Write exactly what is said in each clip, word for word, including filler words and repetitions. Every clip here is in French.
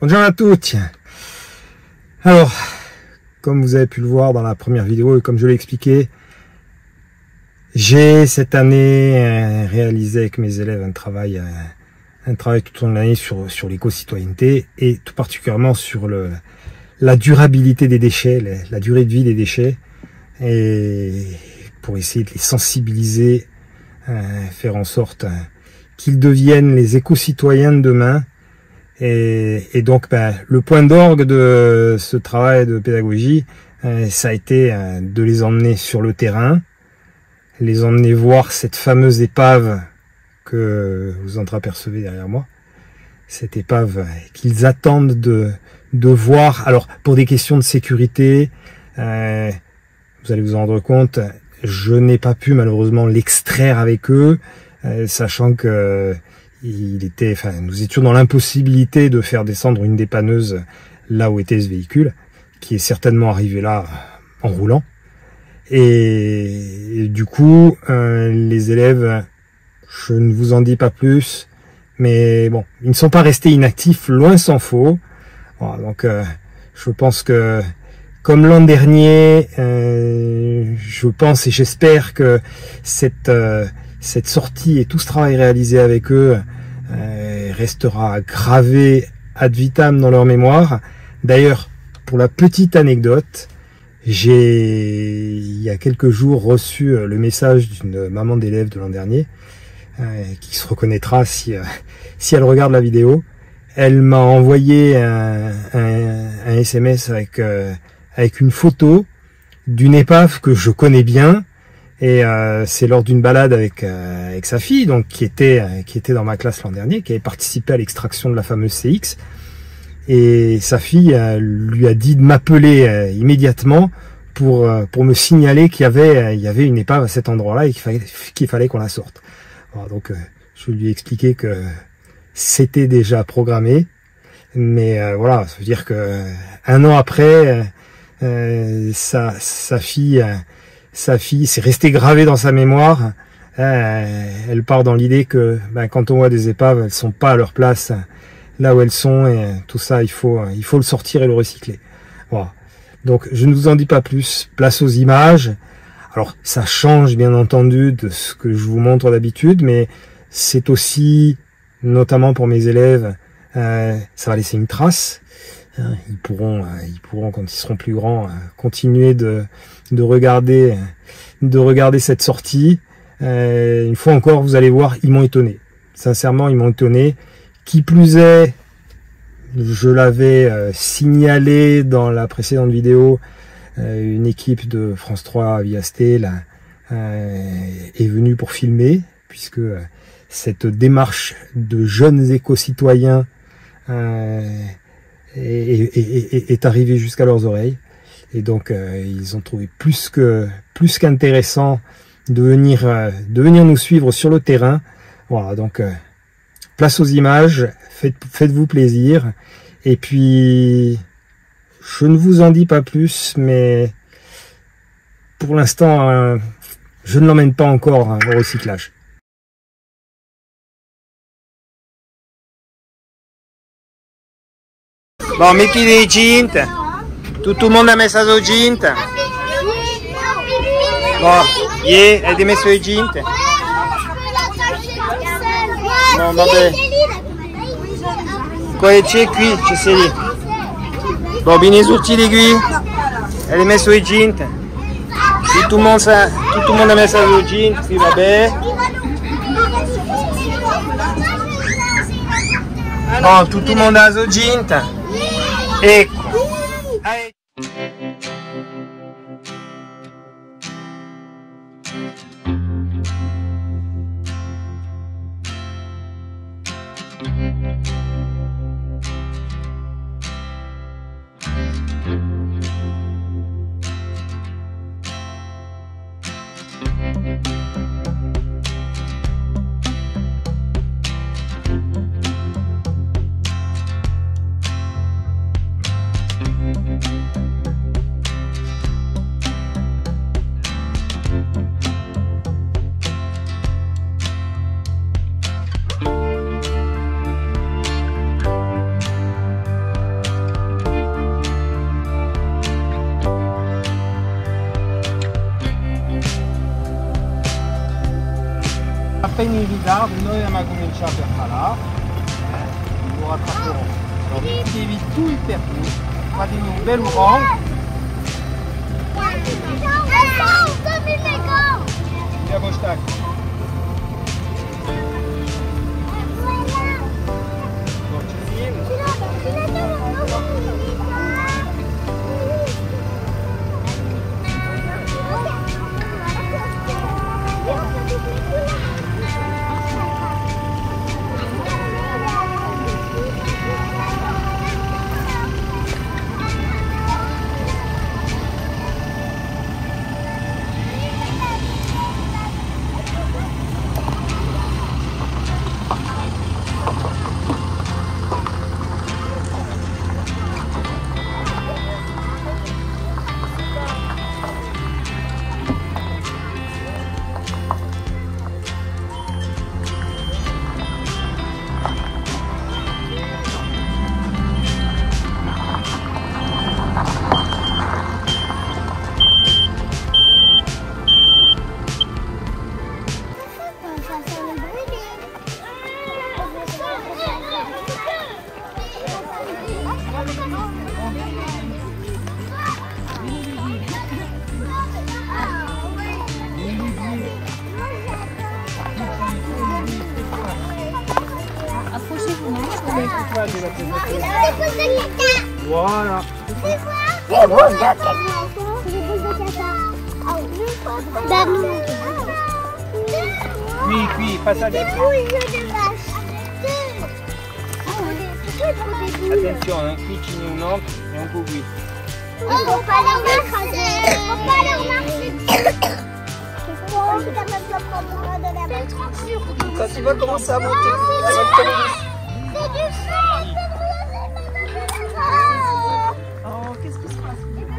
Bonjour à tous. Alors, comme vous avez pu le voir dans la première vidéo et comme je l'ai expliqué, j'ai cette année euh, réalisé avec mes élèves un travail, euh, un travail tout au long de l'année sur sur l'éco-citoyenneté et tout particulièrement sur le la durabilité des déchets, la, la durée de vie des déchets, et pour essayer de les sensibiliser, euh, faire en sorte euh, qu'ils deviennent les éco-citoyens de demain. Et, et donc, ben, le point d'orgue de ce travail de pédagogie, euh, ça a été euh, de les emmener sur le terrain, les emmener voir cette fameuse épave que vous entreapercevez derrière moi, cette épave euh, qu'ils attendent de, de voir. Alors, pour des questions de sécurité, euh, vous allez vous en rendre compte, je n'ai pas pu malheureusement l'extraire avec eux, euh, sachant que il était, enfin, nous étions dans l'impossibilité de faire descendre une dépanneuse là où était ce véhicule, qui est certainement arrivé là en roulant. Et, et du coup, euh, les élèves, je ne vous en dis pas plus, mais bon, ils ne sont pas restés inactifs, loin s'en faut. Voilà, donc, euh, je pense que, comme l'an dernier, euh, je pense et j'espère que cette euh, cette sortie et tout ce travail réalisé avec eux euh, restera gravé ad vitam dans leur mémoire. D'ailleurs, pour la petite anecdote, j'ai il y a quelques jours reçu le message d'une maman d'élève de l'an dernier euh, qui se reconnaîtra si euh, si elle regarde la vidéo. Elle m'a envoyé un, un, un S M S avec euh, avec une photo d'une épave que je connais bien. Et euh, c'est lors d'une balade avec euh, avec sa fille, donc qui était euh, qui était dans ma classe l'an dernier, qui avait participé à l'extraction de la fameuse C X. Et sa fille euh, lui a dit de m'appeler euh, immédiatement pour euh, pour me signaler qu'il y avait euh, il y avait une épave à cet endroit-là et qu'il fallait qu'il fallait qu'on la sorte. Alors, donc euh, je lui ai expliqué que c'était déjà programmé, mais euh, voilà, ça veut dire que un an après, euh, sa sa fille euh, Sa fille, c'est resté gravé dans sa mémoire. Euh, elle part dans l'idée que ben, quand on voit des épaves, elles sont pas à leur place là où elles sont, et tout ça, il faut, il faut le sortir et le recycler. Voilà. Donc, je ne vous en dis pas plus. Place aux images. Alors, ça change bien entendu de ce que je vous montre d'habitude, mais c'est aussi, notamment pour mes élèves, euh, ça va laisser une trace. Ils pourront, ils pourront quand ils seront plus grands, continuer de, de regarder, de regarder cette sortie. Euh, une fois encore, vous allez voir, ils m'ont étonné. Sincèrement, ils m'ont étonné. Qui plus est, je l'avais euh, signalé dans la précédente vidéo, euh, une équipe de France trois Via Sté euh, est venue pour filmer, puisque euh, cette démarche de jeunes éco-citoyens euh, est, est, est, est arrivé jusqu'à leurs oreilles, et donc euh, ils ont trouvé plus que plus qu'intéressant de venir euh, de venir nous suivre sur le terrain. Voilà, donc euh, place aux images, faites faites-vous plaisir, et puis je ne vous en dis pas plus, mais pour l'instant euh, je ne l'emmène pas encore hein, au recyclage. Bon, metti dei gint, tutto il mondo ha messo i gint. Bon, yeah, hai messo i gint. Bon, vabbè. Quoi c'è qui? Ci sei lì. Bon, vieni sorti di qui. Hai messo i gint. Tutto il mondo, sa, tutto il mondo ha messo i gint, sì, vabbè. Bon, tutto il mondo ha i gint. Ecco. ירידה ולא יהיה מהגומים בהתחלה. Nous rattraperons. Alors vite qui évite tout hyper court. Prenez-nous belle orange. Viens gauche tac. Voilà. Oui, oui, pas ça. Attention, un cucini, un encre et un coup oui. On va pas leur marcher. On va pas leur marcher. Quand tu vas commencer à monter, ça va être comme c'est du feu. Oh, qu'est-ce qui se passe?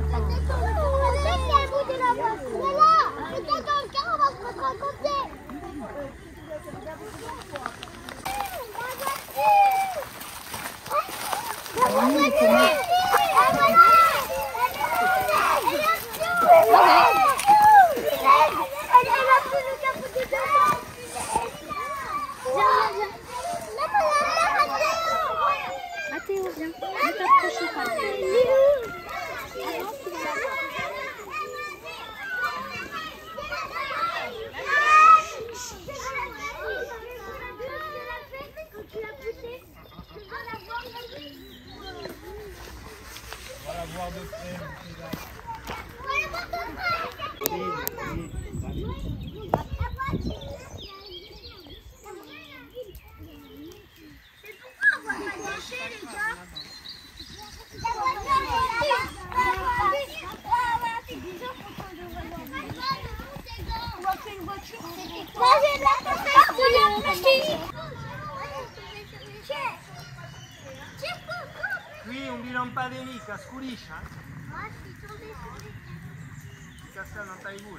Mathéo, viens. Ne t'approche pas. On va la voir de près. Qui un dilampade mica, scurisce? Cassa non stai pure.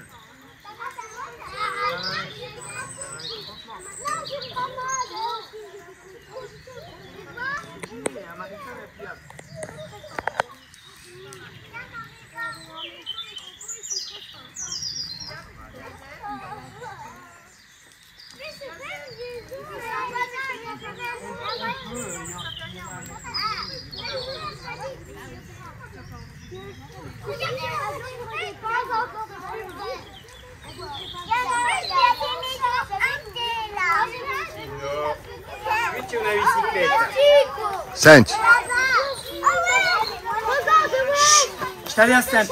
Ma che sono è piatto? Qui c'è una bicicletta. Senti. Stai attento.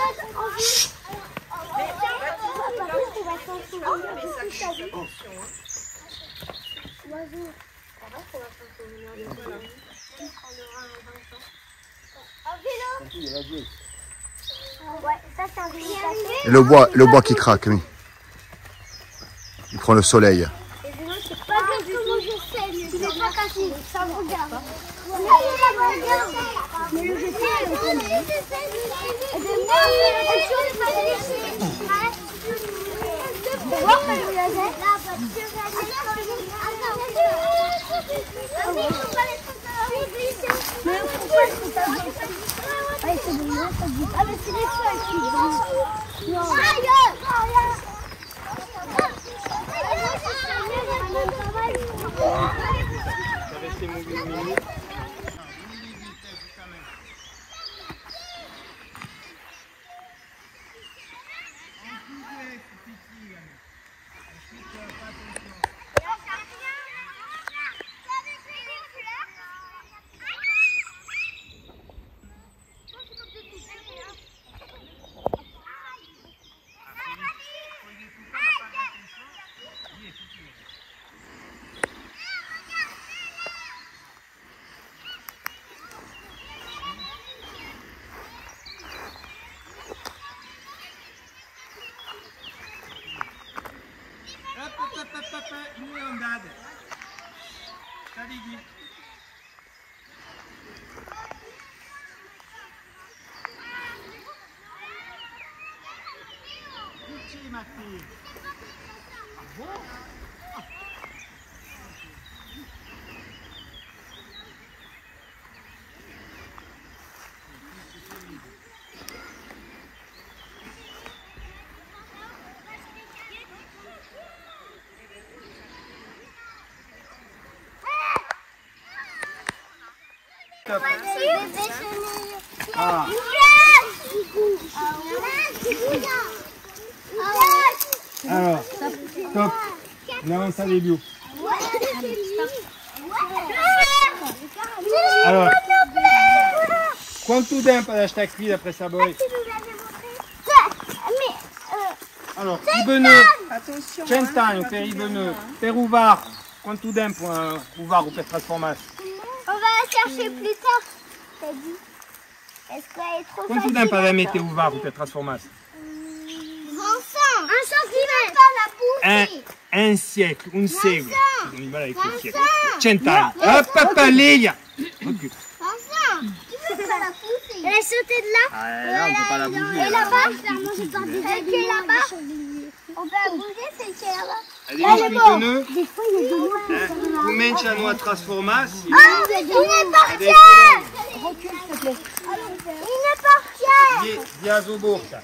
Et le bois, le bois qui craque, oui. Il prend le soleil. Ça me regarde. Mais le jeter, mais pourquoi est-ce que t'as dit ça? Ouais, c'est bon, là, ça dit. Ah, mais c'est les feuilles qui disent. Non. Aïe! Aïe! Ah. Alors, stop. On avance à début. Alors, quanto tempo sta qui d'après sa boy? Alors, Ibeneux, cent'anni per Ibeneux, per Uvar, quanto tempo uh, Uvar per trasformarsi? On va la chercher plus tard. T'as dit. Est-ce qu'elle est trop Quanto facile? tempo deve mettere Uvar per trasformarsi? Vincent, un centimètre. Pas la pousser. Un, un siècle, un secolo. Voilà avec le siècle. Cent'anni. Hop, hop, Lélia. Recule. Vincent, tu peux pas la pousser. Elle est sautée de là. Ah, là, on peut pas la bouger. Et là-bas, celle qui est là-bas. On peut la bouger, celle qui est là-bas. Allez, Ibeneux. Des fois, il y a de l'eau. Cominciano a trasformarsi. Ah, il est parti. Recule, s'il te plaît. Il est parti. Di Aso Borta.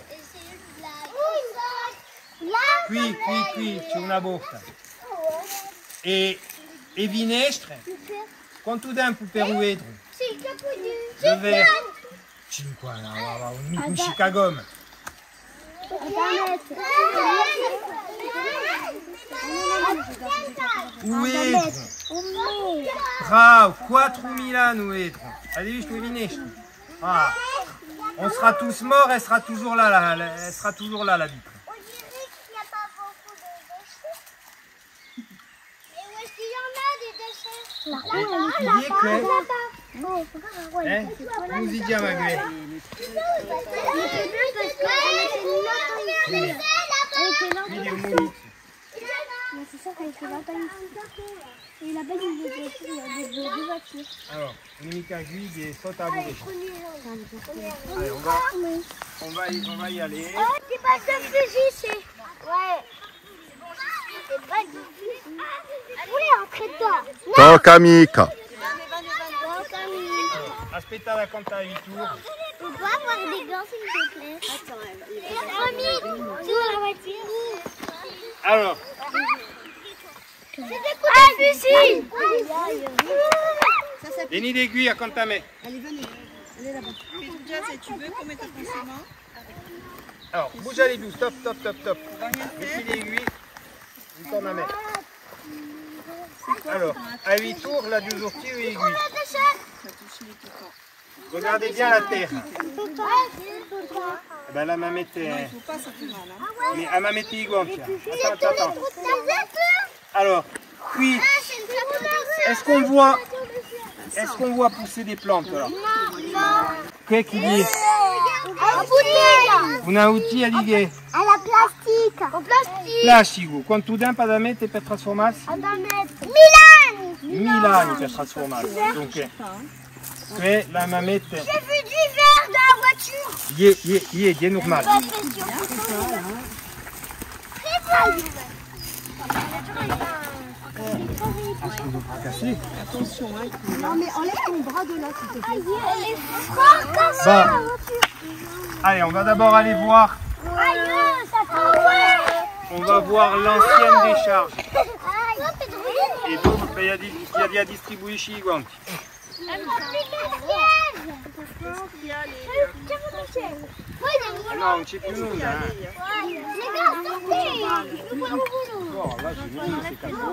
Là, Qui, qui, qui, c'è una borsa. E, e finestre. Quanto tempo per vedere? c'est le capot du... Dove? Cinque, no, va, va, un mico un chicagome. Un vetro. Bravo, quattromila un vetro. Allez, visto le finestre. Ah. On sera tous morts, elle sera toujours là, là, là, elle sera toujours là, la vitre. On dirait qu'il n'y a pas beaucoup de déchets. Et où est-ce qu'il y en a des déchets? Là-bas, là-bas, là-bas. Eh? Come si chiama qui? Quindi è un mulizio. C'est ça qu'elle était longtemps ici. Et là-bas, il y a des deux voitures. Alors, l'unica guide est sotto la bouche. Allez, on va, on va, y, on va y aller. Oh, c'est pas ça que c'est. Ouais. C'est pas du tout. Vous voulez entrer dedans? Tocca amica. Aspetta la compta à huit tours. On peut avoir des gants, s'il te plaît. Attends, Mamie, tu vois la voiture? Alors, Ah, Lucie! vieni d'aiguille à compta me. Allez, venez. Allez là-bas. Déjà, si tu veux, combien t'as forcément? Alors, bouge les deux, stop, stop, stop, stop. Mettez l'aiguille, vous tournez à mettre. Alors, à huit tours, la deux orties et aiguille. Regardez bien la terre. Eh ben là, ma mette. Il faut pas, ça fait mal. Hein. Mais à ma mette i guanti. Attends, attends, attends. Alors, puis, est-ce qu'on voit, est-ce qu'on voit pousser des plantes alors? Qu'est-ce qu'il dit? Un bouteille! Una outil a dighe. Alla plastica! Un plastic! Plastico, quanto tempo da mettere per trasformarsi? Da mettere Milani! Mille anni per trasformarsi. Donc, que la mamette. J'ai vu du verre dans la voiture! Yé, yé, yé, yé normal. Attention, hein. Non, mais enlève ton bras de là, s'il te plaît. Elle est fort comme ça, la Bon, voiture! allez, on va d'abord aller voir. Aïe, ça fait On va voir l'ancienne décharge. Aïe! Et donc, il y a des, il y a des distribués chez Guanti. Elle prend plus qu'un siège! qu'il y a les... Ah non, c'è più nulla. No, là j'ai mis, c'est calme.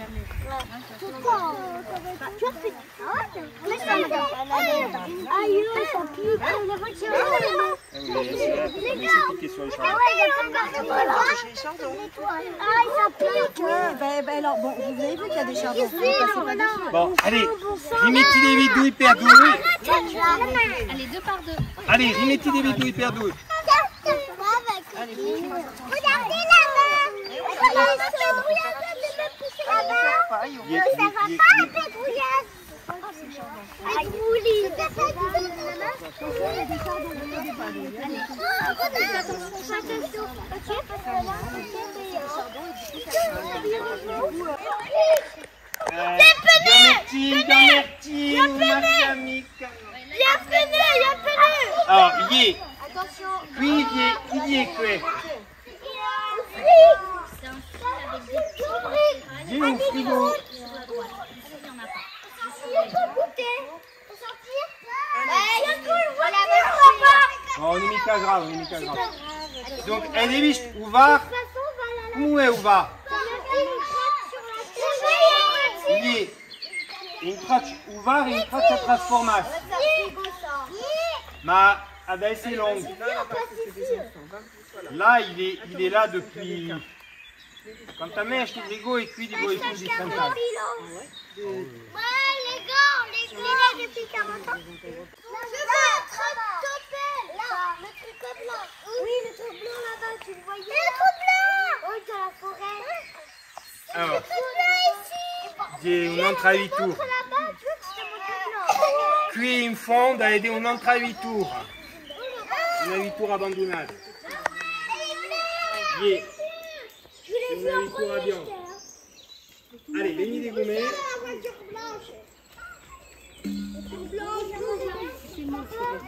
Bon, vous avez vu qu'il y a des chardons. Passez pas dessus. Bon, allez, rimetti dei bidouilles per due. Allez, deux par deux. Allez, rimetti dei bidouilles per due. Regardez là-bas. Ça va pas un pétrouillage. Gamertine, Gamertine, ma chère amica. Il y a un pneu, il y a un pneu. Alors, il est. Attention. Qui est, qui est quoi? Il est au frigo. Oh, on est mis qu'à grave, on est mis qu'à grave. Donc, elle est vite ouverte. Où est ouverte? Il est une traccia ouverte et une traccia trasformata. Ma adesso è longue. Là, il est, il est là depuis. Quand ta mère achète des go et cuit des go et cuit des santal. Ouais, les gars, les gars, depuis quarante ans. Je veux un truc topé. Là, le truc blanc. Oui, le truc blanc là-bas, tu le voyais. Le truc blanc. Oui, dans la forêt. Alors, Le truc blanc ici. j'ai un entrée à huit tours. Là-bas, tu veux que c'est mon truc blanc. Qui in fondo a un entrée à huit tours. On a huit tours abandonnati. Yeah. On a huit tours à viande. Allez, Lenny des gommets. La voiture blanche. Le truc blanc,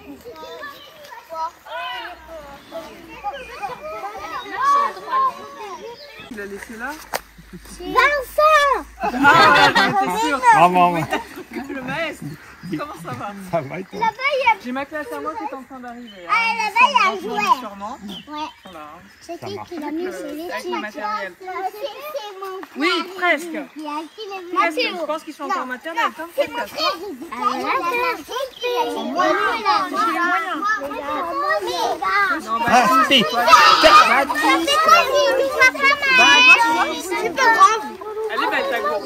Tu l'as laissé là? Vincent. Ah, t'es sûr? Maman, Le maître, comment ça va? ça va et toi? Là-bas, il y a... J'ai ma classe à moi qui est en train d'arriver. Ah, là-bas, il y a un jouet. Sûrement. Ouais. Voilà. C'est qui qui l'a mis sur les Avec le matériel. C'est mon frère. Oui, presque. Il y a qui l'a mis. Presque. Je pense qu'ils sont encore maternels. Comme ça, C'est mon frère. Ah, là, c'est mon frère. Non, bah, Ah, si. C'est pas grave. elle est belle ta gourde.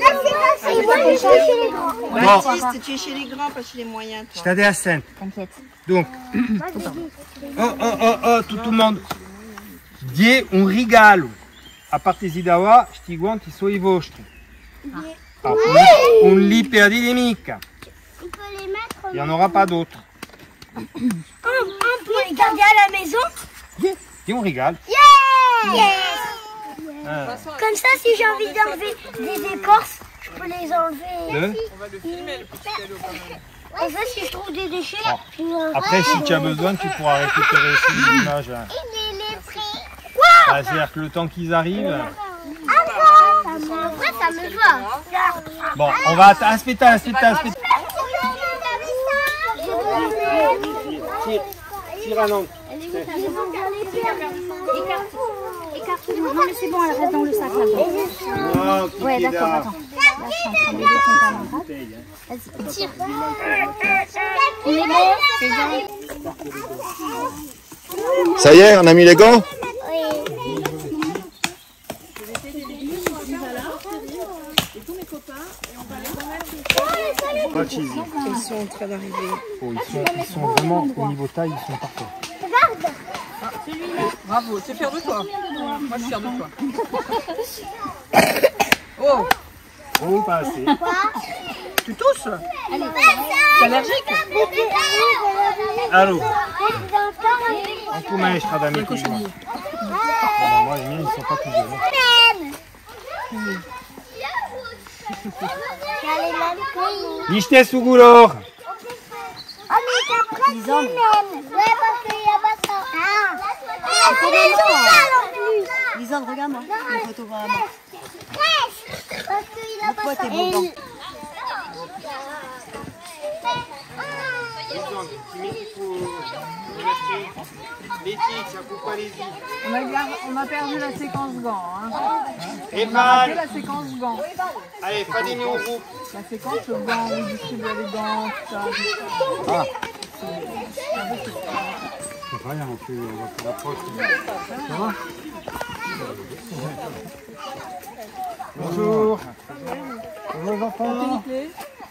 Bon, Baptiste, tu es chez les grands, pas chez les moyens. je t'ai assente. Donc, oh, oh, oh, oh, tutto il mondo. Di un regalo a partire da qua, sti guanti sono i vostri. Ah, un, un lit per di mica. On peut les mettre. Il n'y en aura pas d'autres. Un pour les garder à la maison. Et on régale. Yes. Ah, Comme ça, si j'ai envie d'enlever des écorces, je peux les enlever. deux. On va le filmer, le petit cadeau quand même. Et ça, si je trouve des déchets, Ah. je vais- Après, si tu as besoin, tu pourras récupérer aussi des images. hein. Il est pris. Ah, c'est-à-dire que le temps qu'ils arrivent. Ah bon. Après, ça me va. Bon, on va aspetta, aspetta, aspetta. Tire, tire à l'angle. Écarte-moi. Non, mais c'est bon, elle reste dans le sac là-bas. Non, Ouais, qui d'accord, là. attends. Là, je suis en train d'aider ton camarade. Vas-y, tire. Il est bon, c'est bien. Ça y est, on a mis les gants? Pas cheesy. Ils sont en train d'arriver. Oh, ils, sont, ils sont vraiment, au niveau taille, ils sont parfaits. Bravo, tu es fier de toi? Moi, je suis fier de toi. Oh, Oh, pas assez. tu touches? T'es allergique? Allô, on peut mettre à dame. Moi, les miens, ils sont pas plus vieux. Niște sugulor. Lisande. Ouais, parce qu'il n'y a pas ça. Ah, Lisande, regarde-moi. Une photo vraiment. parce qu'il n'a pas ça. Toi, t'es beau. Ah. secondes. Il faut... Les titres, ça coupe pas les yeux. On a, gar- on a perdu la séquence gants. Hein. Et On a raté balle. la séquence gants. Allez, pas des mis au groupe. La séquence le gant, on distribue les gants, tout ça. Ah. Rien, on fait, on va faire l'approche. Ça va? Bonjour. Bonjour les enfants. Clé.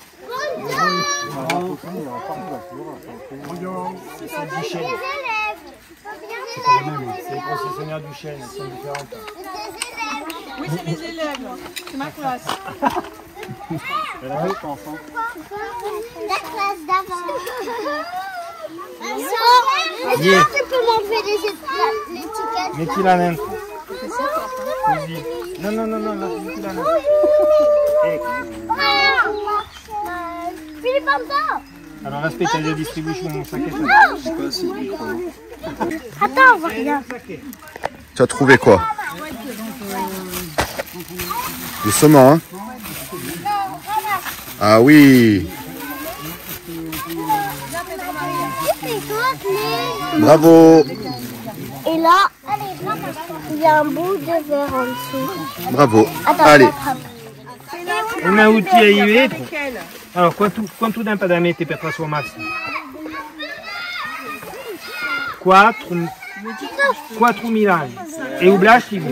C'est du chêne. C'est pas la même. C'est les concessionnaires du chêne, elles sont différentes. Oui, c'est mes élèves. C'est ma classe. Elle a je pense. Hein. La classe d'avant. Est-ce Yeah. que tu peux m'enlever les étiquettes? Mettez-la à l'intérieur. Vas-y. Non, non, non, non, non, mettez-la à l'intérieur. Hey. Philippe Hamza. Alors respect, t'as déjà distribué sur mon sac. Attends, on va rien. Tu as trouvé quoi? Du saumon, hein? Ah oui! Bravo! Et là, il y a un bout de verre en dessous. Bravo! Attends, Allez! j'attrape. Una outil aí dentro. Allora, quanto, quanto tempo da mettere per trasformarsi? Quattro, quattromila anni. E o plastic?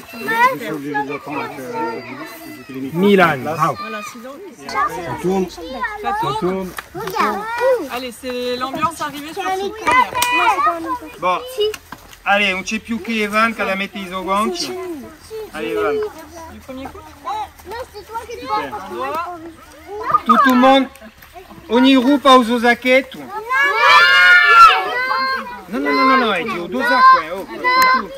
Mille anni. Bravo. Voilà, sinon. Ça tourne, Ça ça tourne. tourne. Regarde. Allez, c'est l'ambiance arrivée sur C'est un ce écran. premier. Non, c'est pas un écran. Bon, allez, non c'è più che Evan che la mette isoganti. Allez, Evan. Du premier coup. Non, c'est toi qui dois parce que moi, j'ai pas vu. Tutto il mondo, ogni gruppo ha uso sacchetto. No, no, no, no, no, è di due sacche, oh, tutto.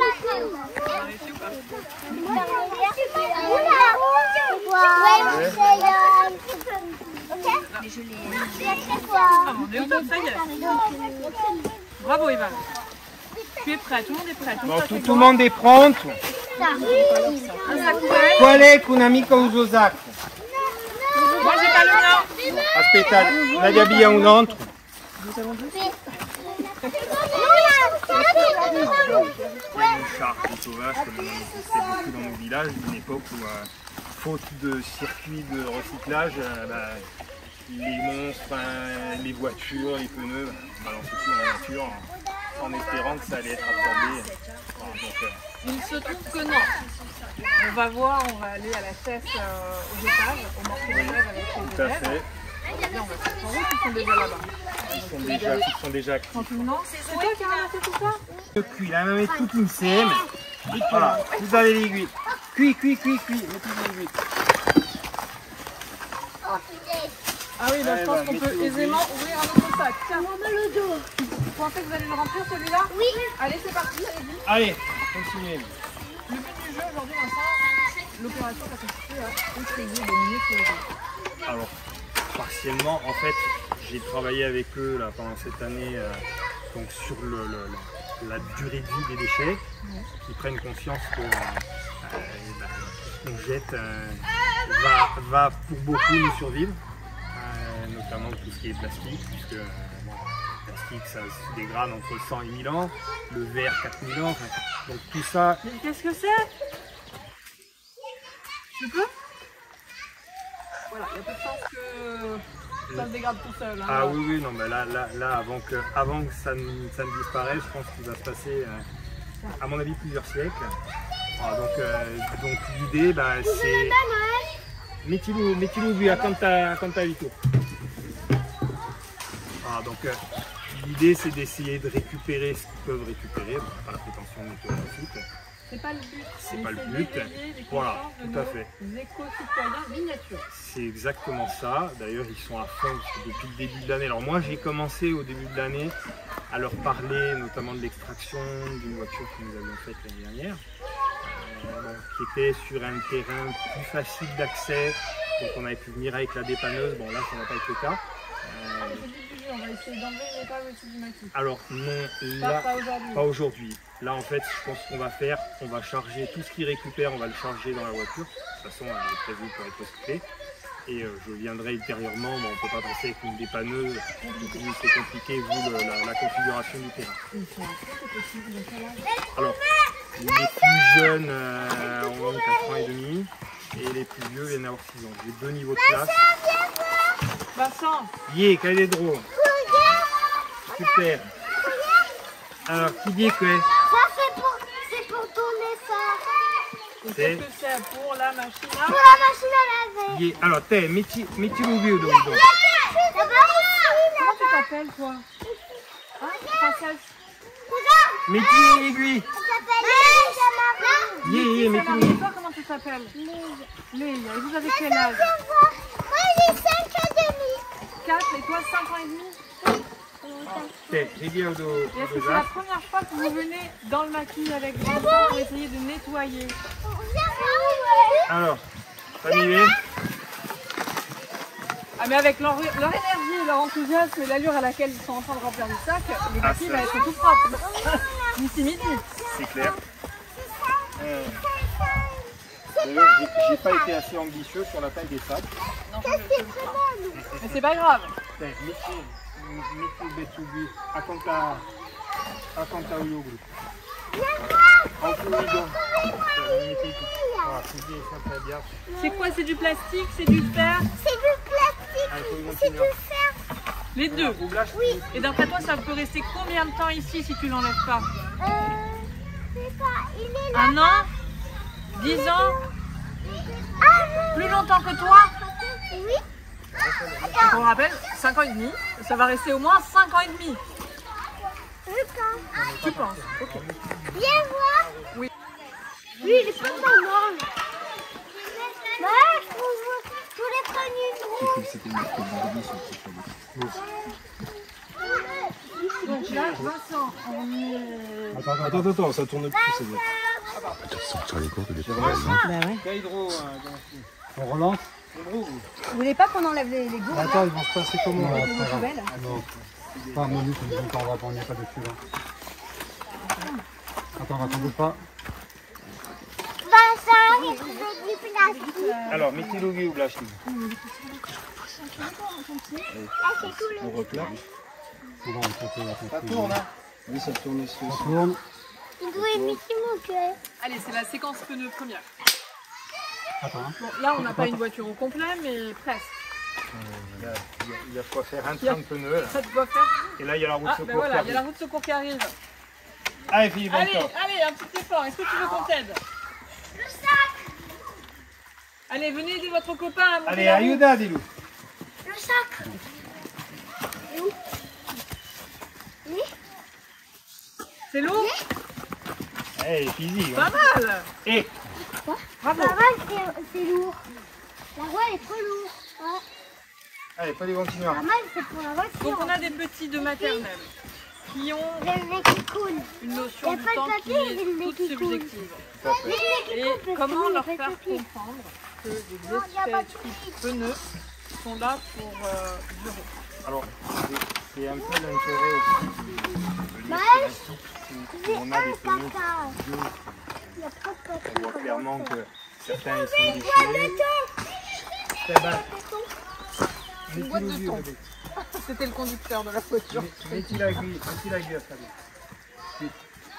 Ah, on est au top, ça y est. Bravo, Evan. Tu es prêt, tout le monde est prêt. Bon, tutto il mondo è pronto. Un sac ouvert. Qual è che un'amica usa sacco? Moi, j'ai pas le mien. Aspettate, Nadia Bia un altro. Une charge de sauvage comme on existait beaucoup dans nos villages, d'une époque où, euh, faute de circuits de recyclage, euh, bah, les monstres, euh, les voitures, les pneus, bah, balançaient tout dans la nature en, en espérant que ça allait être absorbé. Voilà, donc, euh, Il se trouve que non. On va voir, on va aller à la chasse euh, aux étages, au morceau de rêve avec les tout à élèves. fait. Bien, on va se rendre compte qu'ils sont déjà là-bas. Ils sont déjà, ils sont déjà actifs. Tranquillement. C'est toi qui as ramassé tout ça? Le cuit, là, on met toute une sème. Voilà, vous avez l'aiguille. Cuit, cuit, cuit, cuit, mettez l'aiguille. Ah oui, bah, je pense qu'on peut aisément ouvrir un autre sac. Tiens, le dos. Vous pensez que vous allez le remplir celui-là? Oui. Allez, c'est parti, allez-y. Allez, continuez. Le but du jeu aujourd'hui, Vincent, l'opération va consister à essayer de mieux se lever. Alors, partiellement, en fait, j'ai travaillé avec eux là, pendant cette année euh, donc sur le, le- la, la durée de vie des déchets, qu'ils prennent conscience que euh, bah, tout ce qu'on jette euh, va, va pour beaucoup nous survivre, euh, notamment tout ce qui est plastique, puisque euh, bon, le plastique ça se dégrade entre cent et mille ans, le verre quatre mille ans, enfin, donc tout ça. Mais qu'est-ce que c'est? Tu peux? Voilà, il y a peu de chance que ça se dégrade tout seul. Hein, Ah oui, oui, non, mais là, là, là avant que, avant que ça, ne, ça ne disparaisse, je pense qu'il va se passer, euh, à mon avis, plusieurs siècles. Ah, donc euh, donc l'idée, bah, c'est... Mettez-le mettez-le via quanta, quanta vito. Ah, donc euh, l'idée, c'est d'essayer de récupérer ce qu'ils peuvent récupérer. Bon, pas la prétention de tout la suite. c'est pas le but. C'est mais pas le c'est but. d'éveiller les Voilà, consciences de tout à nos fait. éco-citoyens miniatures. C'est exactement ça. D'ailleurs, ils sont à fond depuis le début de l'année. Alors moi, j'ai commencé au début de l'année à leur parler notamment de l'extraction d'une voiture que nous avions faite l'année dernière, euh, bon, qui était sur un terrain plus facile d'accès. Donc on avait pu venir avec la dépanneuse. Bon là, ça n'a pas été le cas. Euh, C'est le but du jeu, on va essayer d'enlever une épave au-dessus du maquis. alors non, Pas, là, pas aujourd'hui. pas aujourd'hui. Là, en fait, je pense qu'on va faire, on va charger tout ce qu'ils récupèrent, on va le charger dans la voiture. De toute façon, elle est prévue pour être recyclée. Et euh, je viendrai ultérieurement, mais on ne peut pas passer avec une dépanneuse, donc c'est compliqué vu le, la, la configuration du terrain. Alors, les plus jeunes euh, ont quatre ans et demi, et les plus vieux viennent avoir six ans. J'ai deux niveaux de classe. Vincent, Yeah, Caledro. Super. Alors, qui dit que Ça, c'est pour, c'est pour tourner ça. et qu'est-ce que c'est pour la machine à... Pour la machine à laver. yeah. Alors, t'es, metti, metti l'ouvrier donc. La Comment tu t'appelles, toi? Hein, princesse? Metti l'aiguille. Yeah, yeah, metti Et l'aiguille. toi, comment tu t'appelles? Léa. Et vous avez quel âge? Moi, j'ai cinq ans et demi. quatre et toi, cinq ans et demi? T'es, j'ai dit au dos. Et est-ce que c'est la première fois que vous venez dans le maquis avec Vincent pour essayer de nettoyer? Alors, famille. Ah mais avec leur, leur énergie, leur enthousiasme et l'allure à laquelle ils sont en train de remplir le sac, le maquis ça. va être tout propre. D'ici midi. C'est clair. Euh, D'ailleurs, j'ai- j'ai pas été assez ambitieux sur la taille des sacs. Non, je- je le crois. Mais c'est pas grave. T'es, metti, metti il betsugi. A conta, a conta o iogurte. En fluido. Ah, c'est bien, ça fait bien. C'est quoi? C'est du plastique? C'est du fer? C'est du plastique. Allez, faut C'est continuer. du fer. Les deux. Oui. Et d'après toi, ça peut rester combien de temps ici si tu l'enlèves pas? Euh, c'est pas, il est là. Un an? Dix ans? Ah, Plus longtemps que toi? oui. Je vous rappelle, cinq ans et demi. Ça va rester au moins cinq ans et demi. Je pense. Tu penses? Ok. Viens voir. Oui. Oui, il est pas mal. Bah, je trouve tous les premiers C'était mercredi sur le site. Donc là, Vincent, on est... Attends, attends, attends, ça tourne plus, c'est bien. Ils sont sur les cours que des problèmes. Caïdro, On relance. Vous voulez pas qu'on enlève les, les gourdes là Attends, ils vont se passer comment avec là, les après, là poubelles? Non, pas un minute, on ne va pas, on n'y a pas dessus là. Attends, attendez pas. Vincent, il trouve du plastique. alors, metti l'ouvrier ou blachi. Là, c'est tout le On replace. On va replacer la Ça tourne, hein. Oui, ça tourne aussi. Ça tourne. Il doit imiter mon cœur. Allez, c'est la séquence pneu première. Attends. hein. Bon, là, on n'a pas une voiture au complet, mais presque. Il y a, il y a- il y a quoi faire un train de pneus. Là. Ça te doit faire. Et là, il y a la route Ah, secours ben qui voilà, il y a arrive. la route de secours qui arrive. Allez, Philippe, Allez, encore. allez, un petit effort. Est-ce que tu veux qu'on t'aide? Le sac. Allez, venez aider votre copain à monter Allez, la roue. ayuda, dis-nous. Le sac. Oui. C'est lourd? Allez, easy. Pas Hein. mal. Et, Bravo. La vache, c'est- c'est lourd. La voie est trop lourde. Ouais. allez, pas les continuer. Pas mal, c'est pour la voiture. Donc, on a des petits de maternelle qui ont Il y a le nez qui coule. une Il notion y a du pas de temps qui papier, il y a le est nez toute qui coule. subjective. Tout à fait. Le nez qui Et coule, parce que comment oui, leur il y a faire pas de papier. comprendre que des Non, il y a pas de essais type pneus sont là pour euh, durer. Alors, c'est- c'est un peu l'intérêt aussi de, de Bah, l'ISPNASIC, où J'ai on a des un pneus caca. vieux. Il y a pas de papier. On voit clairement que certains ils sont Boîte déchirés. de thon. Très bien. Une boîte de thon. C'était le conducteur de la voiture. Metti la grille, metti la grille à Fabien. Vite.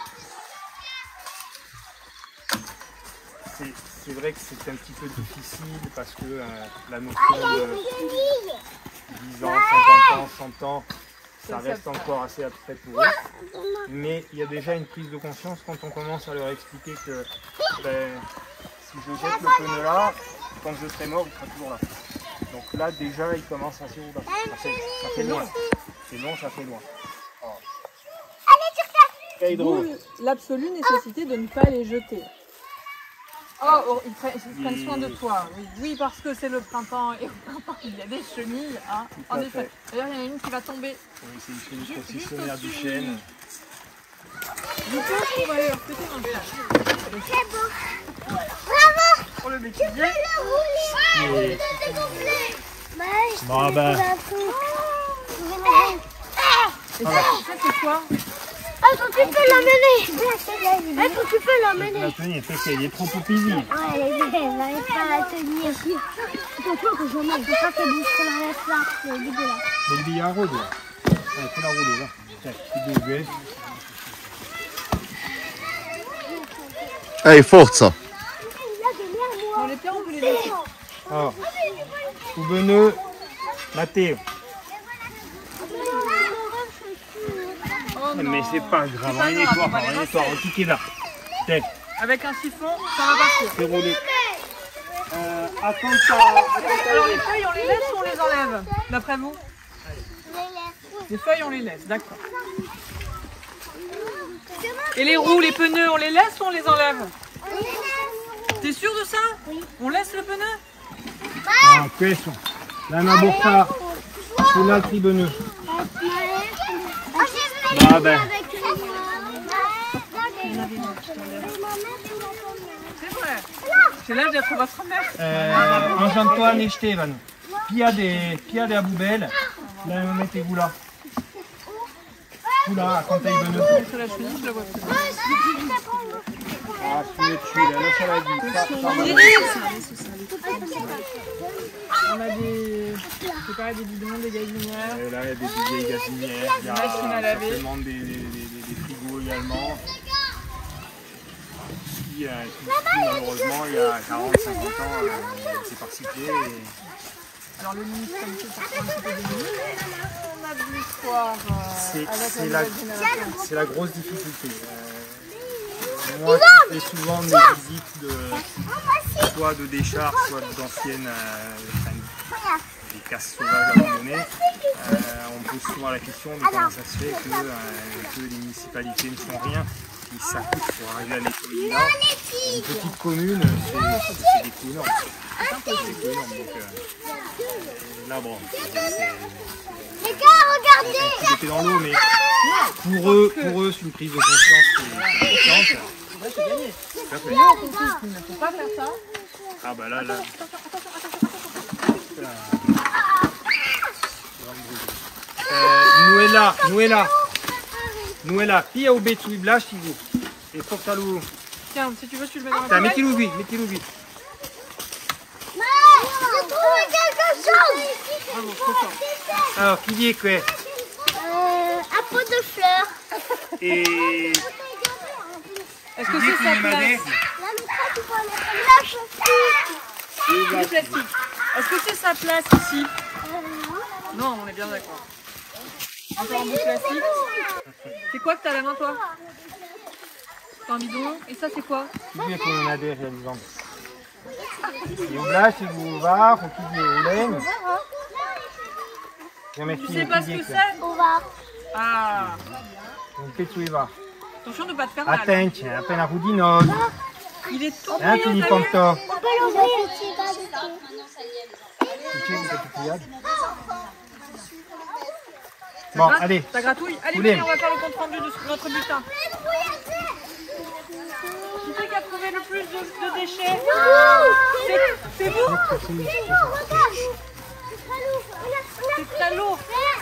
C'est- C'est vrai que c'est un petit peu difficile parce que euh, la Ah, notion il y a une de guenille. dix ans, cinquante ans, cent ans, ça C'est reste ça. encore assez abstrait pour eux. Mais il y a déjà une prise de conscience quand on commence à leur expliquer que ben, si je jette le pneu là, quand je serai mort, il sera toujours là. Donc là déjà ils commencent à se dire, ça fait, ça fait loin. C'est long, ça fait loin. Allez, sur ta. Caïdro. D'où l'absolue nécessité de ne pas les jeter. Oh, oh, ils, prennent, ils prennent soin de toi. Oui, oui, parce que c'est le printemps et au printemps il y a des chenilles. Hein. Tout En à effet. fait. D'ailleurs, il y en a une qui va tomber. Oui, c'est une Juste- concessionnaire juste du au-dessus. chêne. Du coup, on va aller leur péter un peu. C'est bon. Bravo. Pour le métier. Le rouler. Et- C'est complet. Bah, je Bon, te ben. mets tout un truc. Et ça, ça c'est quoi? Ah, Est-ce que tu peux l'emmener? Est-ce que tu peux l'emmener? La tenir, c'est qu'elle est trop popisi. Ouais, elle est belle, elle n'arrive pas à la tenir. Attention que je mets, faut pas qu'elle bouge sur la laisse là, c'est dégueulasse. Mais le billet à rouler, là. Allez, faut la rouler, là. Tiens, petit bébé. Ehi, forza! Bon, les pierres, on peut les laisser. Alors, Beneux, Mathéo. Oh non. Mais c'est pas grave, C'est pas rien grave, toi, on va les rien rincer. toi, qui est là. Tiens, Avec un siphon, ça va partir. c'est roulé. Euh, attends ça. Alors les feuilles, on les laisse ou on les enlève? D'après vous? Les feuilles, on les laisse, d'accord. Et les roues, les pneus, on les laisse ou on les enlève? T'es sûr de ça? Oui. On laisse le pneu? Ah, questo. La nabocca sull'altri Beneux. Vabbè. C'est vrai. C'est l'âge d'être votre mère. Euh, Ange-Antoine et Stéphane. Pia des, pia des aboubelles. Là, mettez-vous là. Vous là, à Cantaille Beneux. Sur la chenille, je la vois plus. Ah, tu es tué, là, là, ça va dire. On a des, c'est pareil, des bidons, des gazinières. Et là, il y a des vieilles gazinières. Il y a machines à laver. certainement des, des, des, des frigos également. Ici, euh, ici, malheureusement, il y a quarante à cinquante ans, euh, c'est par cyclé. Et... Alors le ministre, comme c'est parti un petit peu des minutes, on a voulu croire euh, C'est avec la c'est la, nouvelle génération. c'est la grosse difficulté. Euh, moi qui fais souvent des visites de, soit de décharges, soit d'anciennes euh, des casses sauvages abandonnées, euh, on pose souvent la question de comment ça se fait que, euh, que les municipalités ne font rien. Et ça coûte pour arriver à l'école du Nord. Une petite commune, c'est des coûts énormes. C'est des coûts énormes. Donc, euh, là, bon, c'est... Les gars, regardez! Ils étaient dans l'eau, mais pour eux, pour eux, c'est une prise de conscience qui est importante. C'est gagné. Tout à fait. Nous, on comprend qu'il ne faut pas faire ça. Ah bah là, là. Euh, Noëlla, Noëlla, Noëlla, pia au betsu blash, si vous. Et portalo. Tiens, si tu veux, tu le mets dans la Tiens, poubelle. mettez-le vite, mettez-le vite. J'ai trouvé quelque chose! Bravo, trop fort. Alors, qui dit quoi? Euh, un pot de fleurs. Et. Est-ce que c'est sa place? Là, mais ça, tu peux mettre la Du plastique. Est-ce que c'est sa place ici? Non, on est bien d'accord. Encore un bout de plastique. C'est quoi que t'as à la main, toi? C'est un bidon. Et ça, c'est quoi? Qui dit qu'on a des réalisants? Et au blash, et vous var, ou qui dit au laine? Tu sais pas ce que c'est? On va. Ah. Un pezzo di va. Attention de ne pas te faire mal. Attention, appena rudinoso. Il est tout Hein, tu mouillé, dis t'as vu? quanto? On peut l'ouvrir. Bon, Gratte- allez. Ça gratouille. Allez, Poulet. venez, on va faire le compte rendu de ce- notre bulletin. Qui c'est qui a trouvé le plus de, de déchets? C'est- C'est vous? C'est très lourd.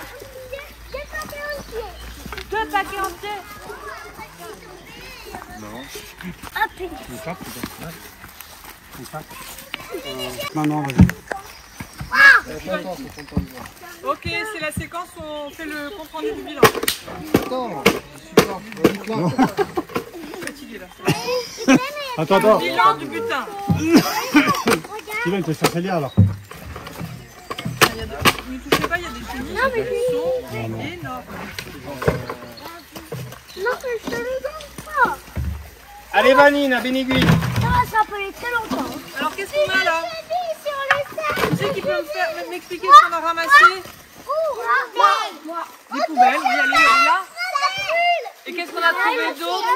Deux paquets entiers. Maintenant, vas-y. Ok, c'est la séquence où on fait le compte rendu du bilan. Fatigué là. Attends, attends. Bilan du butin. Steven, t'es censé lire alors. Il y a des- Vous ne touchez pas, il y a des chenilles qui sont énormes. Non, mais je te le donne pas. Allez, Vanine, Benigui. Ça va s'appeler très longtemps. Alors qu'est-ce qu'on a là? J'ai dit sur le sac. Qui c'est qui peut me faire m'expliquer ce qu'on a ramassé? Moi. Des poubelles, oui, allez, allez là. Et qu'est-ce qu'on a trouvé d'autre?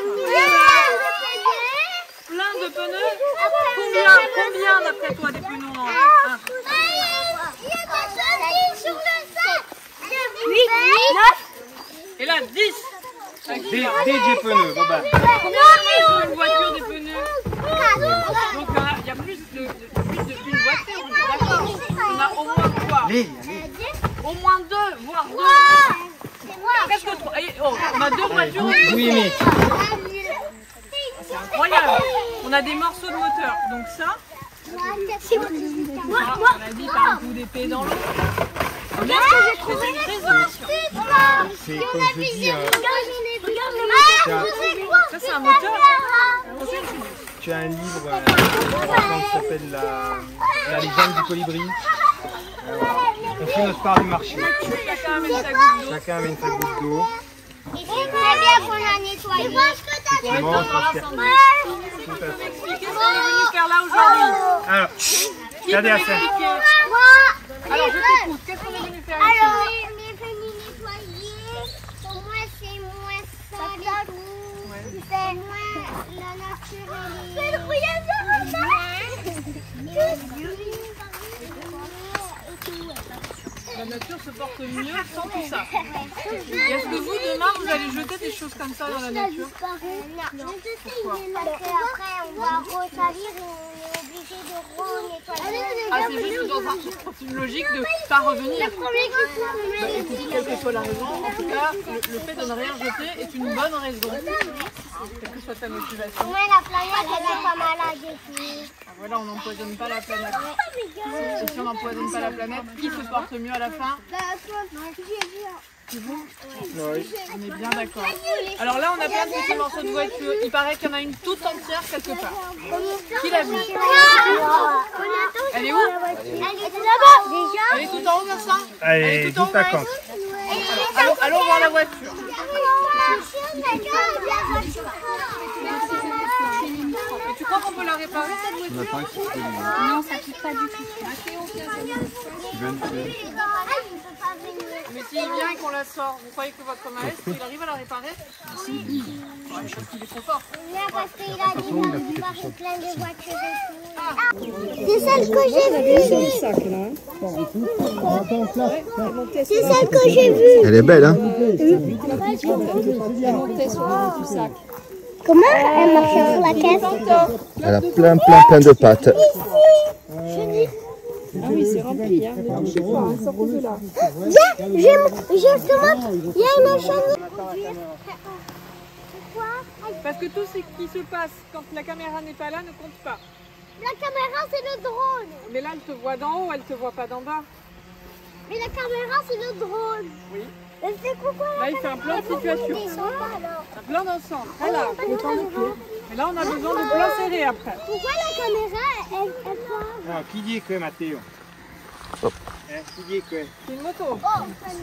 Plein de pneus. Combien, combien d'après toi des pneus en un? Il y a des chenilles sur le sac. huit, neuf. Et là, dix. Des des pneus, bon ben. Combien sur une voiture des pneus? Donc il y, en a, il y a plus de, de, plus de une voiture, on est d'accord. Il y en a au moins quoi? Allez, allez. Au moins deux, voire deux. Presque trois. Allez, Oh, on a deux voitures. Oui, mais C'est incroyable. On a des morceaux de moteur. Donc ça, Moi, moi, on a dit par un coup d'épée dans l'eau. Mais c'est une résolution. c'est comme je dis, euh, Ça, c'est un moteur. tu as un livre euh, qui s'appelle la, la légende du colibri. Euh, on fait notre part du marché. Chacun amène sa goutte d'eau. Chacun amène sa goutte d'eau. Et c'est très bien qu'on a nettoyé. On va Bon, dans on l'incendie. Tout à fait. Qu'est-ce qu'on est venu faire là aujourd'hui? Alors, Qui regardez peut à ça. m'expliquer? Moi, Alors, je t'écoute. Qu'est-ce qu'on est venu faire ici? alors, on est venu nettoyer. Pour moi, c'est moins sale et tout. C'est moins la nature. C'est le La nature se porte mieux sans tout ça. Et est-ce que vous, demain, vous allez jeter des choses comme ça dans la nature? Non. Pourquoi? Parce qu'après, on va ressalir et on est obligé de renettoyer. Ah, c'est juste dans un- une logique de ne pas revenir. Bah, écoute, quelle que soit la raison, en tout cas, le, le fait de ne rien jeter est une bonne raison. Quelle que soit ta motivation. Moi, la planète, elle est pas malade et tout. Ah, voilà, on n'empoisonne pas la planète. Et si on n'empoisonne pas la planète, qui se porte mieux à la fin? On est bien d'accord. Alors là, on a plein de petits morceaux de voiture. Il paraît qu'il y en a une toute entière quelque part. Qui l'a vue? Elle est où? Elle est là-bas. Déjà. Elle est tout en haut comme ça? Allez, Elle est tout en juste haut. à compte. Allons, allons voir la voiture. Et tu crois qu'on peut la réparer cette voiture? Non, ça pique pas du tout. Mais s'il vient et qu'on la sort, vous croyez que votre maître, il arrive à la réparer? Si. Ouais, parce qu'il est trop fort. Parce qu'il a dit qu'on réparer plein de voitures et tout. C'est celle que j'ai vue. C'est celle que j'ai vue. Elle est belle, hein? Comment elle marche sur la caisse? Elle a plein, plein, plein de pattes. Ah oui, c'est rempli. Hein. Viens, j'ai justement, il y a une chaîne. Parce que tout ce qui se passe quand la caméra n'est pas là ne compte pas. La caméra, c'est le drone. Mais là, elle te voit d'en haut, elle te voit pas d'en bas. Mais la caméra, c'est le drone. Oui. Et c'est pourquoi Là, il fait un plan de situation. Un plan d'ensemble. Voilà. Et là, on a besoin de plan serré après. Pourquoi la caméra, elle, elle part? Alors, qui dit que Mathéo? Hop. Hein, qui dit que? C'est une moto. Ah,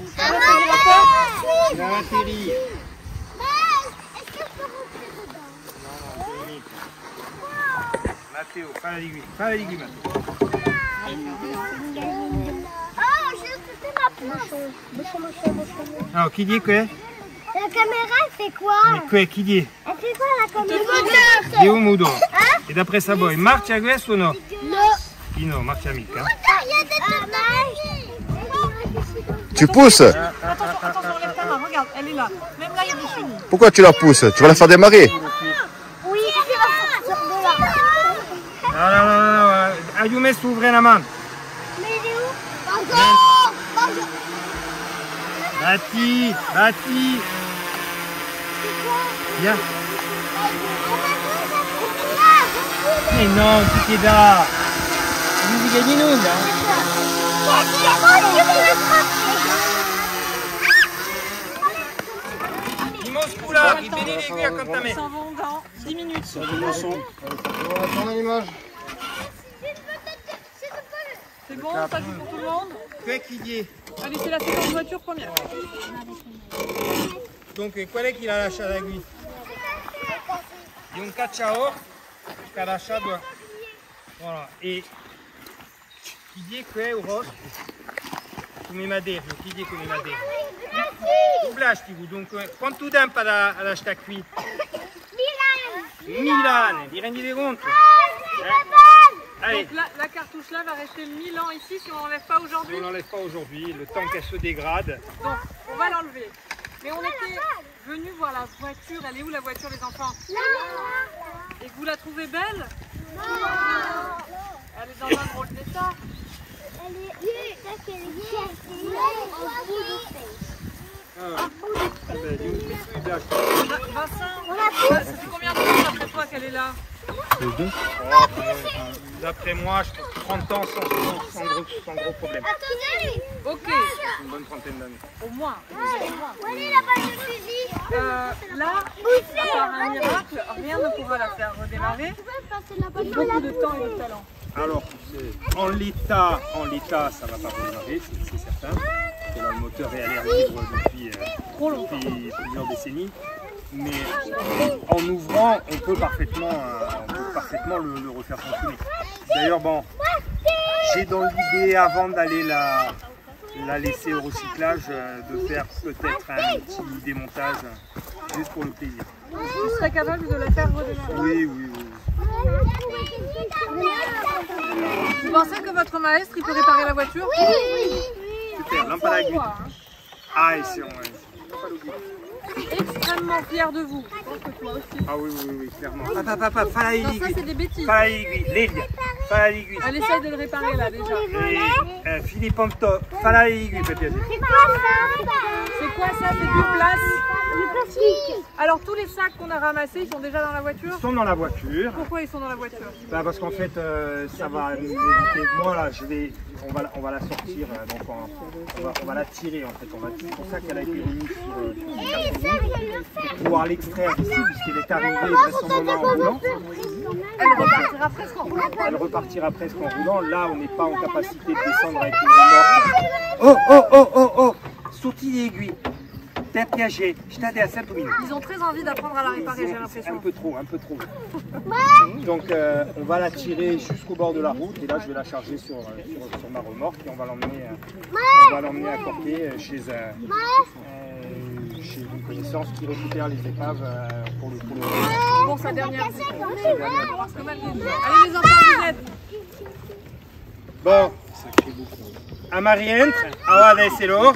Il va atterrir. est-ce que je peux rentrer dedans? Non, non, c'est limite. Mathéo, pas la ligue, pas la ligue, Mathéo. Oh, j'ai occupé ma place. Alors, qui dit que? La caméra, elle fait quoi? Que, qui dit? Elle fait quoi la caméra? Dio Mudo. E d'après voi, marcia questo o no? Non. Sì, no, marcia mica. Il y a des tomates. Tu pousses? Attention, attention, enlève ta main. Regarde, elle est là. Même là, il y a des chenilles. Pourquoi tu la pousses? Tu vas la faire démarrer? Oui, c'est la sortir de là. No, no, no, no, hai messo un frenamano. Mais il est où? Encore. Bonjour. Batti, batti. Viens. Mais non, tu ti dà. Devi che di nulla. I muscolari, venite qui accanto a Ils me. s'en vont dans dix minutes. Prends l'image. C'est bon, ça joue pour tout le monde? Che chi gli? Allez, c'est la séquence voiture première. Dunque, qual è chi l'ha lasciata qui? Di un cacciaor che ha lasciato. Voilà. E chi gli è qui o rosso? Come madeira, chi gli è come madeira? Un plastico, dunque, quanto tempo ha lasciato qui? Mille anni, vi rendete conto? Eh? Allez, Donc la, la cartouche là va rester mille ans ici si on l'enlève pas si aujourd'hui. on n'enlève pas aujourd'hui, le temps qu'elle se dégrade. Donc on va l'enlever. Mais on était venu voir la voiture. Elle est où la voiture, les enfants? Et vous la trouvez belle? Elle est dans un drôle d'état. Vincent, ça fait combien de temps d'après toi qu'elle est là? D'après moi, je pense trente ans sans, sans, sans, gros, sans gros problème. Ok. Une bonne trentaine d'années. Au moins. Où est la balle de fusil? Euh, là, à part un miracle, rien ne pourra la faire redémarrer. Beaucoup de temps et de talent. Alors, en l'état, en l'état, ça va pas redémarrer, c'est certain. Parce que là, le moteur est à l'air libre depuis, euh, depuis plusieurs décennies. Mais en ouvrant, on peut parfaitement, euh, on peut parfaitement le, le refaire fonctionner. D'ailleurs, bon, j'ai dans l'idée, avant d'aller la, la laisser au recyclage, euh, de faire peut-être un petit démontage, juste pour le plaisir. Tu serais capable de la faire redémarrer? Oui, oui, oui. Vous pensez que votre maître, il peut réparer la voiture? Oui. Super, lampe à la aiguille. Ah, et c'est... Extrêmement fier de vous. Je pense que toi aussi. Ah oui, oui, oui, clairement. Papa, papa, falla Non, ça c'est des bêtises. Falla l'aiguille, l'aiguille, falla l'aiguille. Elle essaye de le réparer là déjà. Et euh, Philippe Anto, falla l'aiguille, peut-être. C'est quoi ça? C'est du place? Alors tous les sacs qu'on a ramassés, ils sont déjà dans la voiture? Ils sont dans la voiture. Pourquoi ils sont dans la voiture? Bah parce qu'en fait, euh, ça va nous éviter. Moi là, je vais, on va, on va la sortir. Euh, donc on, on, va, on va la tirer en fait. On va, c'est pour ça qu'elle a été remise sur, euh, sur les quatre roues, pour pouvoir l'extraire d'ici, puisqu'elle est arrivée vraisemblablement en roulant. Elle repartira presque en roulant. Elle repartira presque en roulant. Là, on n'est pas en capacité de descendre avec une remorque. Oh oh oh oh oh, sortie d'aiguille. Tête piégée, je t'aide à cinq minutes. Ils ont très envie d'apprendre à la réparer, j'ai l'impression. Un peu trop, un peu trop. Donc euh, on va la tirer jusqu'au bord de la route et là je vais la charger sur, sur, sur ma remorque et on va l'emmener on va l'emmener à Corquet chez, euh, euh, chez une connaissance qui récupère les épaves euh, pour le pour le Pour sa dernière vie. sa dernière vie. Allez les enfants, vous êtes. Bon, a Marie entra, ahora de Celor.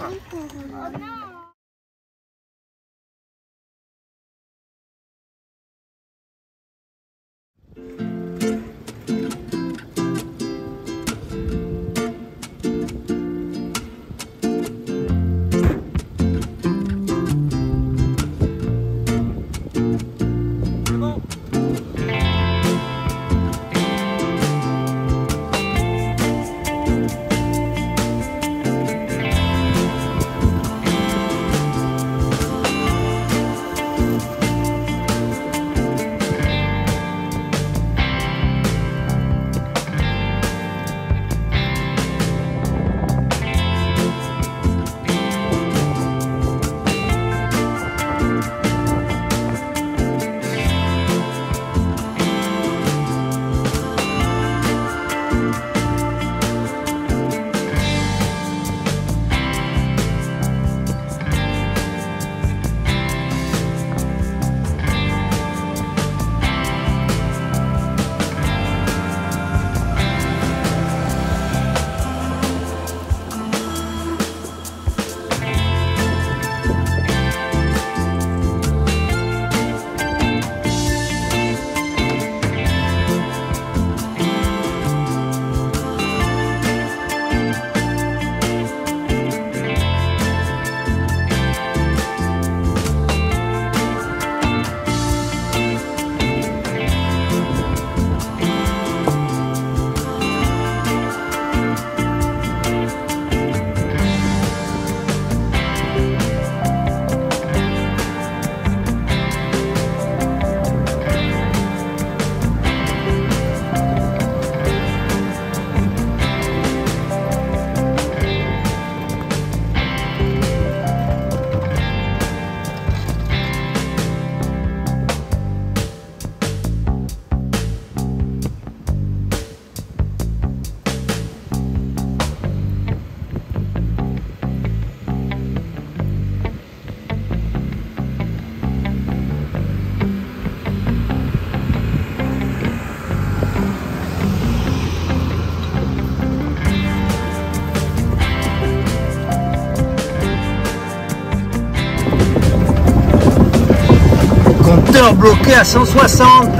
Compteur bloqué à cent soixante.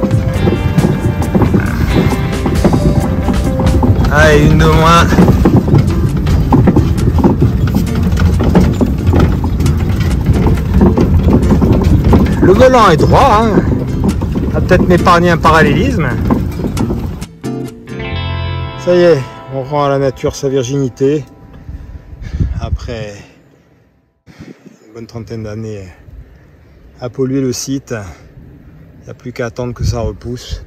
Allez, une de moins. volant est droit, hein. On va peut-être m'épargner un parallélisme. Ça y est, on rend à la nature sa virginité. Après une bonne trentaine d'années à polluer le site, il n'y a plus qu'à attendre que ça repousse.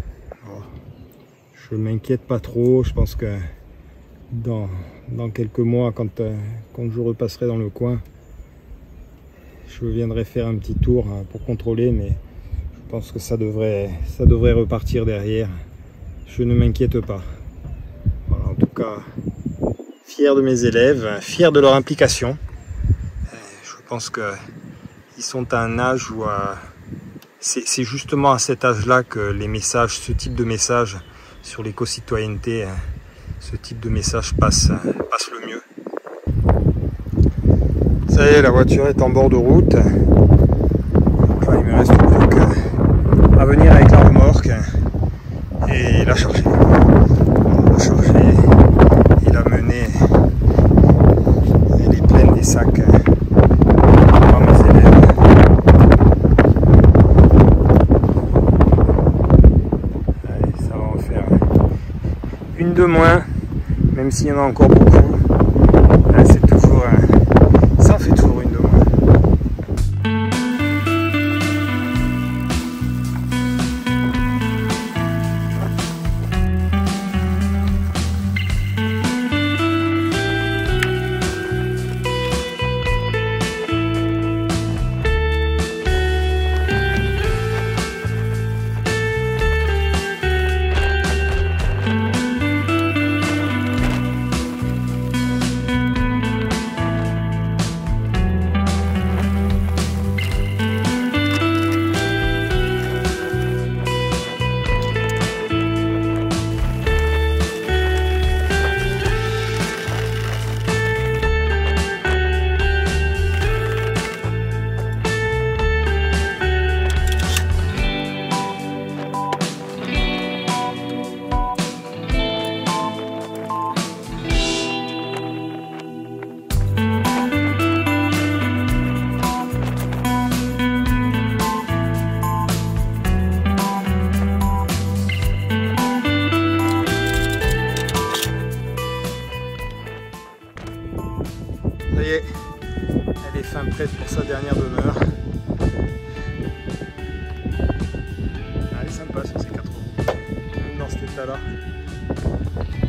Je m'inquiète pas trop, je pense que dans, dans quelques mois, quand, quand je repasserai dans le coin, je viendrai faire un petit tour pour contrôler, mais je pense que ça devrait, ça devrait repartir derrière. Je ne m'inquiète pas. Voilà, en tout cas, fier de mes élèves, fier de leur implication. Je pense qu'ils sont à un âge où euh, c'est justement à cet âge-là que les messages, ce type de message sur l'éco-citoyenneté, ce type de message passe, passe le mieux. Ça y est, la voiture est en bord de route. Donc là, il me reste plus qu'à venir avec la remorque et la charger. La charger et la mener. Elle est pleine des sacs par mes élèves. Allez, ça va en faire une de moins, même s'il y en a encore beaucoup. C'est toujours, ça en fait toujours une de moins. Ça y est, elle est fin prête pour sa dernière demeure. Elle est sympa sur ces quatre roues, même dans cet état-là.